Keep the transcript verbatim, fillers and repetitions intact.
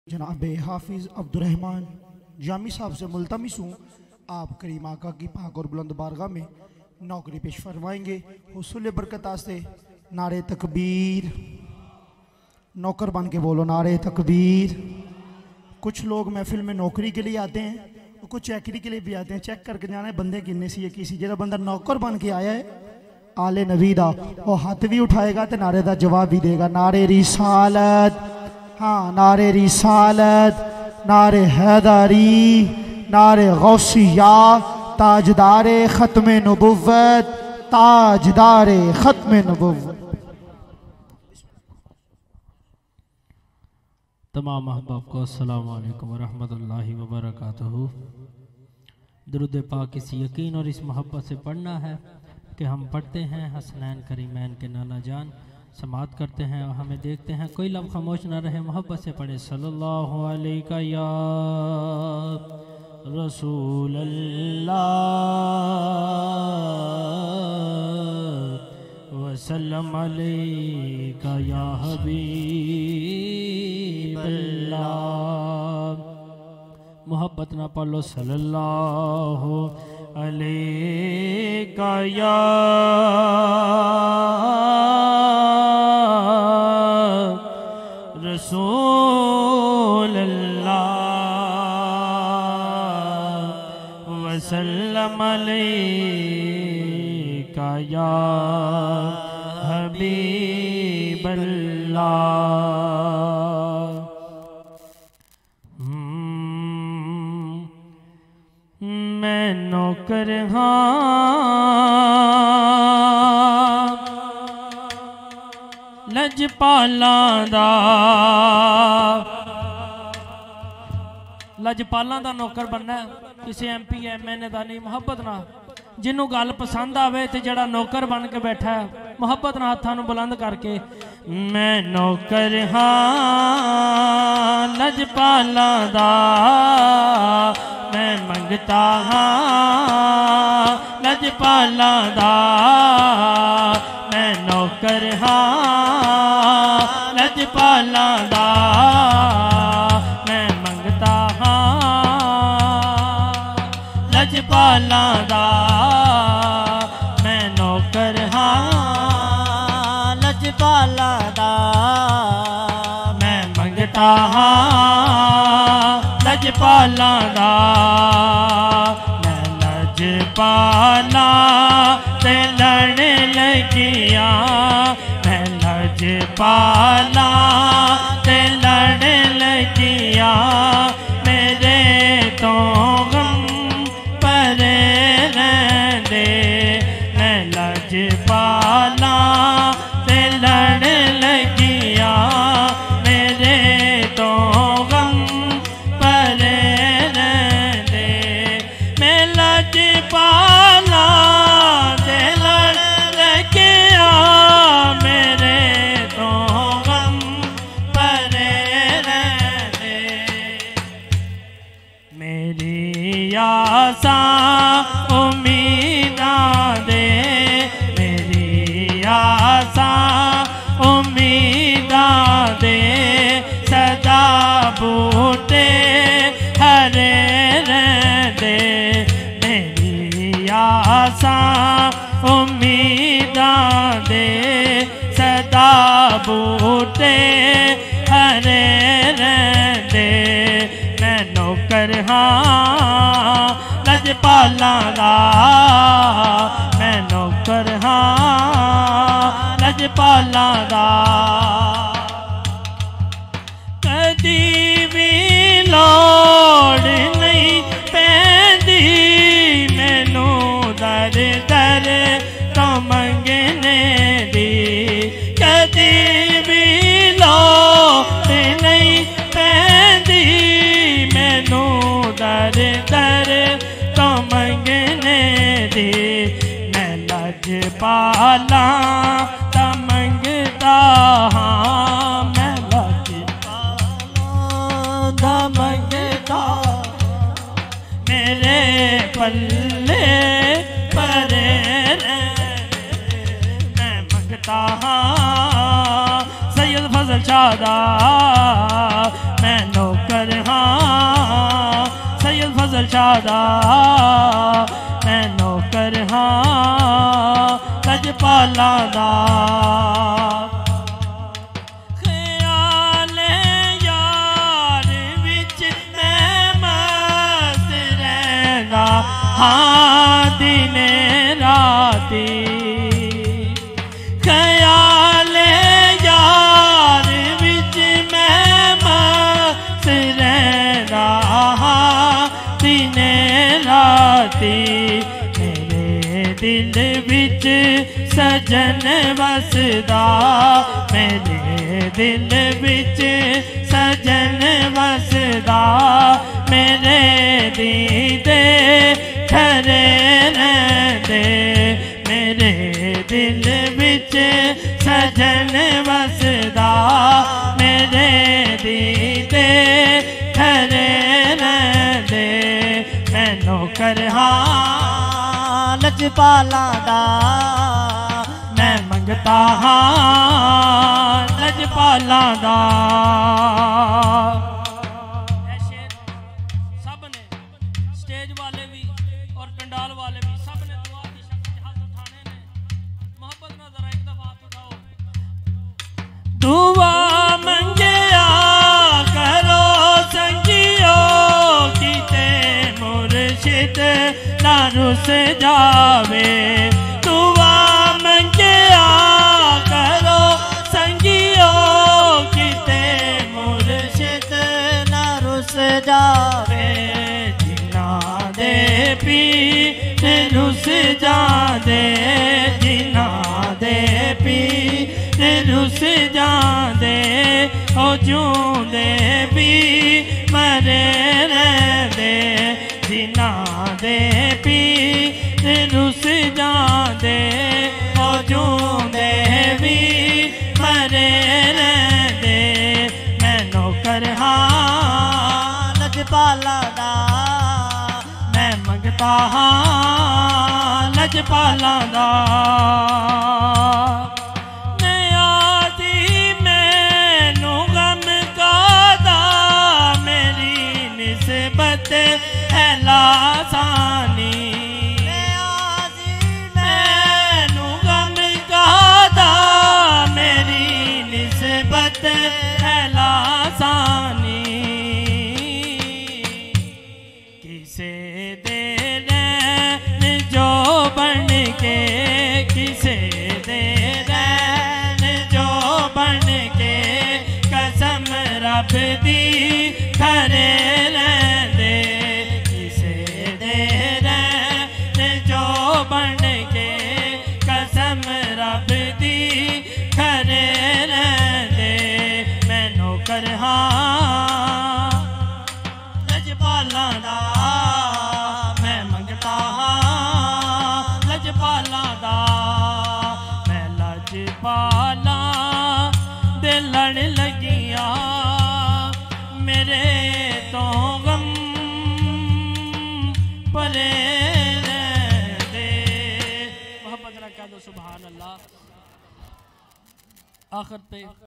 जनाब हाफिज़ अब्दुर्रहमान जामी साहब से मुल्तमिस हूँ आप करीम आका की पाक और बुलंद बारगाह में नौकरी पेश फरमाएंगे। हुसूल बरकत आस्ते नारे तकबीर, नौकर बन के बोलो नारे तकबीर। कुछ लोग महफिल में नौकरी के लिए आते हैं और कुछ चैकरी के लिए भी आते हैं। चेक करके जाना है बंदे किन्ने सी किसी जो बंदा नौकर बन के आया है आले नबी दा वो हाथ भी उठाएगा तो नारे का जवाब भी देगा। नारे रिसालत, हाँ नारे रिसालत, नारे हैदरी, नारे गौसिया, ताजदारे ख़त्म नबुव्वत, ताजदारे ख़त्म नबुव्वत। तमाम अहबाब को अस्सलाम वालेकुम वरहमतुल्लाहि वबरकातुहू। दुरूद पाक इस यकीन और इस मोहब्बत से पढ़ना है कि हम पढ़ते हैं हसनैन करीमैन के नाना जान, समात करते हैं और हमें देखते हैं कोई लफ्ज़ खामोश ना रहे, मोहब्बत से पढ़े सल्लल्लाहु अलैहि या रसूल अल्लाह वसल्लम अलैका या हबीब अल्लाह। मोहब्बत ना पढ़ लो सल्लल्लाहु अलैका या रसूल अल्लाह वसल्लम अलैका या हबीब अल्लाह। मैं नौकर हाँ लजपालां दा, लजपालां दा नौकर बनना किसी M P M N A दा नहीं। मोहब्बत ना जिन्हों गल पसंद आवे तो जड़ा नौकर बन के बैठा है मोहब्बत ना हाथां नूं बुलंद करके मैं नौकर हाँ लजपालां दा, मैं मंगता हाँ लजपालां दा, मैं नौकर हाँ लजपालां दा, मैं मंगता हाँ लजपालां दा, मैं नौकर हाँ लजपालां दा, मैं मंगता हाँ लजपालां दा, मैं लजपाला ते लड़ने लगिया, मैं लजपाला ते लड़ने लगिया, मेरे तो गम परे रहंदे, मैं लजपाला ते लड़ने लगिया, मेरे तो गम परे रहंदे, मैं लजपाला ते लड़ लगिया, मेरे तो गम परे रहंदे, मेरी आसां उम्मीदां दे, मेरी आसां उम्मीदां दे, सदा बूटे हरे रहंदे, मेरी आसां उम्मीदां दे, सदा बूटे हरे रहंदे, मैं नौकर हाँ लजपालां दा, मैं नौकर हाँ लजपालां दा, कदी भी लोड़ नहीं पैंदी मैनू दर दर तो मंगने दी, कदी भी लोड़ नहीं पैंदी मैनू दर दर तो मंगने दी, मैं लजपालां दा मंगता हाँ, मैं लजपालां दा मंगता, मेरे पल्ले परे मैं मंगता हाँ सैयद फजल शादा मैं नौकर हाँ सैयद फजल शाह दा, मैं नौकर हाँ लजपाला दा। ख्याले यार विच मैं मस्त रहंदा हाँ दिने राती, ख्याले यार विच मैं मस्त रहंदा हाँ दिने राती। मेरे दिल विच सजन वसदा, मेरे दिल विच सजन वसदा, मेरे दीदे खरे रहंदे, मेरे दिल विच सजन वसदा, मेरे दीदे खरे रहंदे। मैं नौकर हाँ लजपाला दा, मैं मंगता हाँ लजपाला दा। सब ने स्टेज वाले भी और कंडाल वाले भी सब ने दुआ की शक्ति हाथ उठाने ने, मोहब्बत ना जरा एक दफा हाथ उठाओ। दुआ मंगिया करो संगियो किते मुर्शिद ना रुस जावे, दुआ मंगिया करो संगियो किते मुर्शिद ना रुस जावे। जिन्ना दे पीर रुस जांदे, जिन्ना दे पीर रुस जांदे, ओ जूंदे भी मरे रहंदे, जिन्ना दे पीर रुस जांदे, ओ जूंदे भी मरे रहंदे। मैं नौकर हाँ लजपाला दा, मैं मंगता हाँ लजपाला दा। नियाज़ी मैनू गम कादा, मेरी निस्बत है लासानी, मैनू गम कादा, मेरी निस्बत है लासानी। किसे दे रैन जो बन के, किसे दे रैन जो बन के, कसम रब दी खरे रहंदे, किसे दे रैन जो बन के, कसम रब दी खरे रहंदे। मैं नौकर हाँ लजपाला दा, मैं मंगता हाँ लजपाला दा। मैं लजपाला दे लड़ लगिया, मेरे तो गम परे रहंदे। मोहब्बत ना कह दो सुभान अल्लाह। आखिर पे